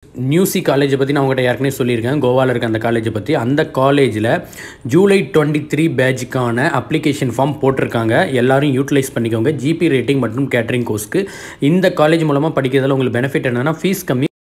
nusi காலேஜை பற்றி நான் உங்கள்கிட்ட ஏற்கனவே சொல்லியிருக்கேன். கோவாவில் இருக்க அந்த காலேஜை பற்றி. அந்த காலேஜில் ஜூலை 23 பேட்சுக்கான அப்ளிகேஷன் ஃபார்ம் போட்டிருக்காங்க. எல்லோரும் யூட்டிலைஸ் பண்ணிக்கோங்க. ஜிபி ரேட்டிங் மற்றும் கேட்டரிங் கோர்ஸ்க்கு. இந்த காலேஜ் மூலமாக படிக்கிறதால உங்களுக்கு பெனிஃபிட் என்னென்னா ஃபீஸ் கம்மி.